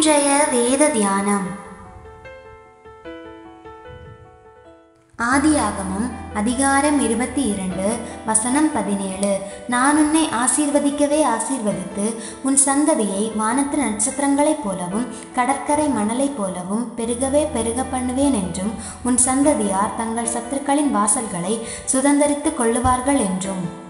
இன்றைய வேத தியானம் ஆதியாகமம் அதிகாரம் 22 வசனம் 17. நான் உன்னை ஆசீர்வதிக்கவே ஆசீர்வதித்து உன் சந்ததியை வானத்து நட்சத்திரங்களைப் போலவும் கடற்கரை மணலைப் போலவும் பெருகவே பெருக பண்ணுவேன் என்றும் உன் சந்ததியார் தங்கள் சத்துருக்களின் வாசல்களை சுதந்தரித்துக் கொள்ளுவார்கள் என்றும்.